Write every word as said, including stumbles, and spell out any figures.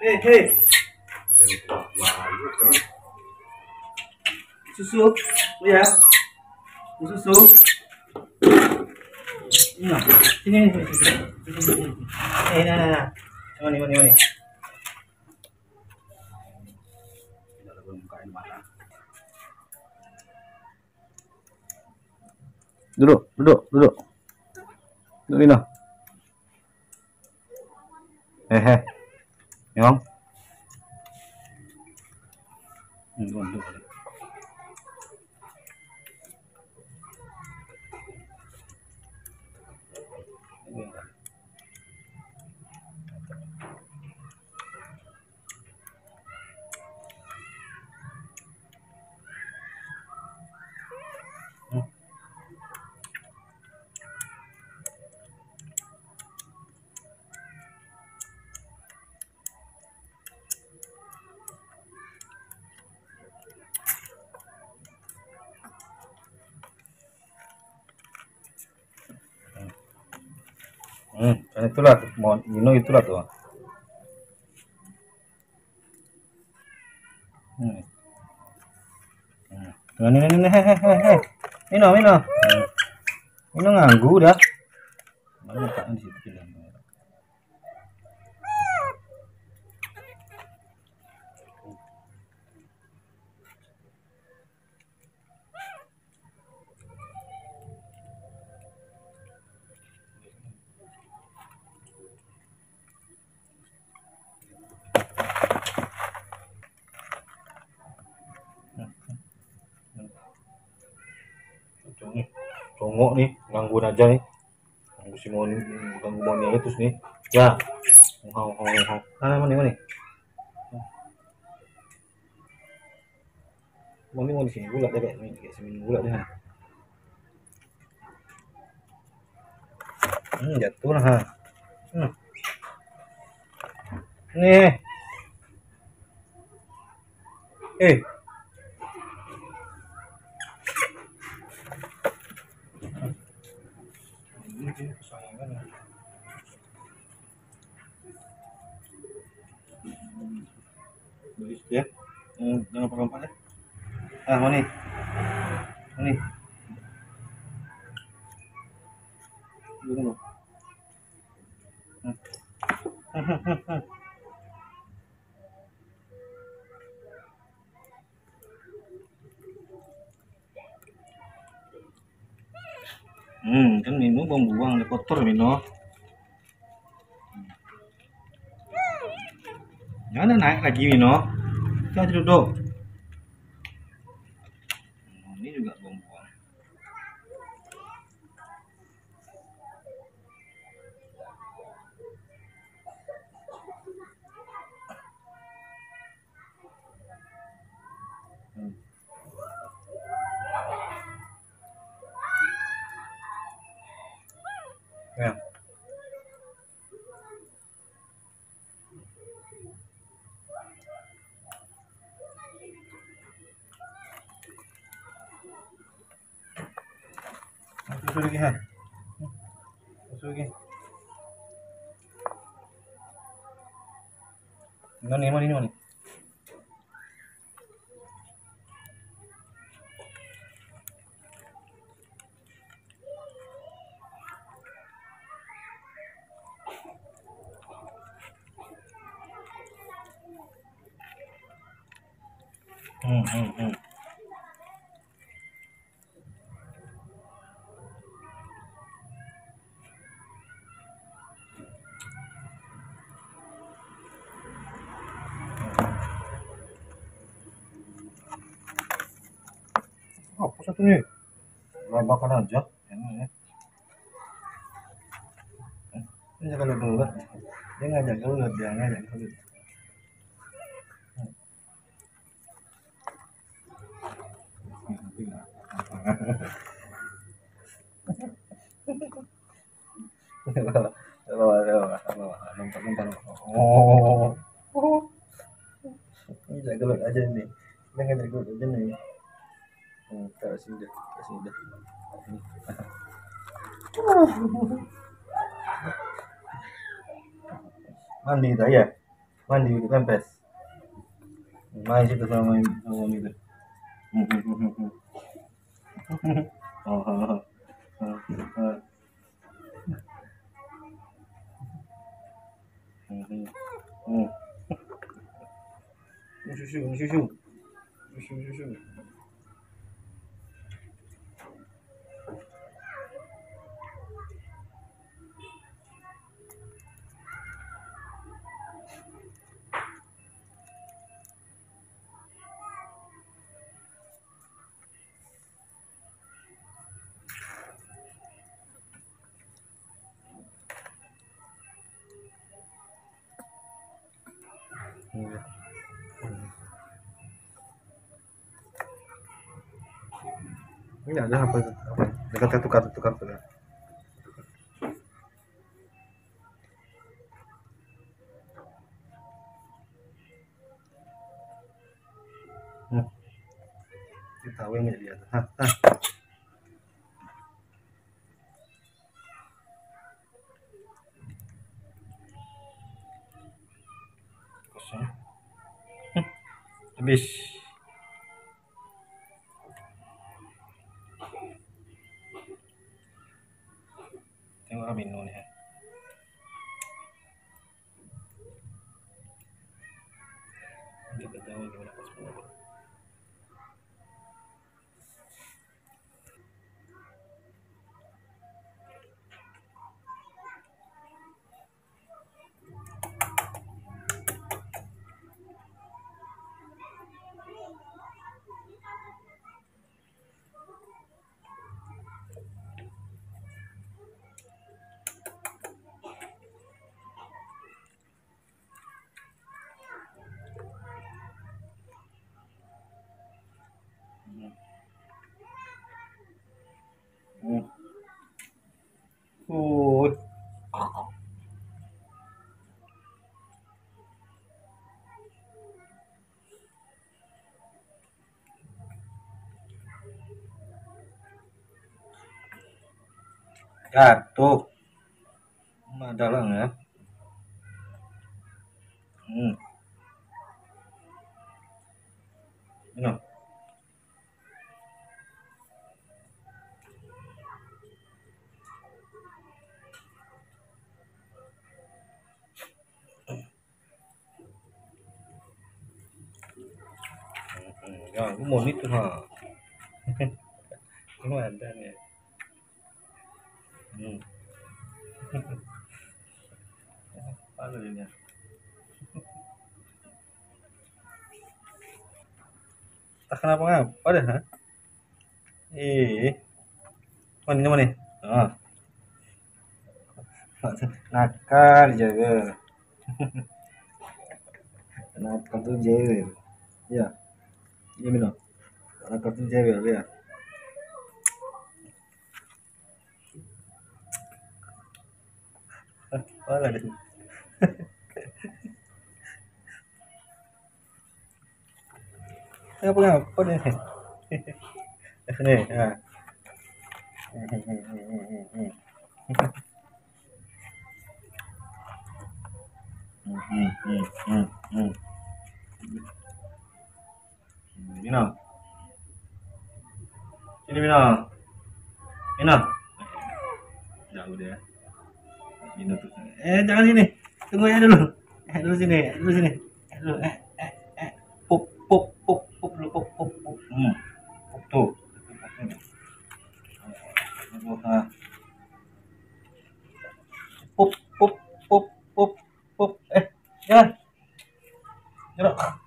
Hei, hei. Susu, ya. Susu. Nah, sini, sini, sini. Eh, nah, nah, nah. Mana, mana, mana. Duduk, duduk, duduk. Duduk, Mino. Hehe. Nyong. Duduk, duduk. Hmm, itulah mau Mino itulah tuh. Hmm. Hmm. Ini ini ini hehehe. Mino, Mino. Hmm. Mino nganggu dah. Mana letaknya di situ bilang. Nih, congok nih, gangguin aja nih. Ganggu si Moni, ganggu Moni aja terus nih. Ya, ngau ngau ngau. Mana Moni Moni? Moni mau di sini gula deh kayak kayak sini gula deh. Hmm, jatuh lah. Ha. Hmm. Nih. Eh. Ini kesayangan. Tulis ya. Hmm, jangan lompat ya. Ah, Moni. Moni. Dulu. Hmm. Hmm, kan Mino buang-buang, ada kotor Mino. Jangan naik lagi Mino. Kita duduk. Ini juga buang-buang. Hmm. Ya. Masuk lagi ha. Masuk lagi. Mana mana ini mana? Hmm, hmm, hmm. Oh, apa satu nih? Labakan aja, enak ya. Ini jangan gelut, dia ngajak gelut, dia ngajak gelut. Oh, ini jangan gelut aja nih, dia ngajak gelut aja nih. Hmm, kasih deh, kasih deh. Mandi dah ya. Mandi gitu pempes. Main situ sama sama itu. Hmm, hmm, hmm, hmm. Oh, oh, oh. Oh, oh. Hmm, hmm. Hmm. Susu, susu, susu, susu. Hmm. Ini ada apa itu? Apa? Dekat kartu kartu kartu ya. Hmm. Kita tahu yang dia. Hah, hah. Kosong. Habis. Tengok Mino nih. Kita tahu gimana pas mau. Hmm. Oh, jatuh. Adalah ya. Hmm. Mino. Hmm. Ya, aku mau itu ha. Ini ada nih. Hmm. Ada ini. Tak kenapa ngapa dah, ha? Eh, mana ini mana? Ah, nakal jaga. Nakal tuh jaga. Ya, iya Mino. Nakal tuh jaga ya. Wala deh. Ngapa ngapa nih? Nih, ah. Hmm, hmm, hmm, hmm, hmm. Mino, sini Mino, Mino. Ya udah, Mino tuh. Eh jangan sini, tunggu ya dulu. Eh dulu sini, eh, dulu sini, eh dulu, eh, eh, eh, pup, pup, pup, pup dulu, pup, pup, pup. Hmm, pup tuh. Pup, ah. Pup, pup, pup, pup, pup. Eh, jangan, jorok.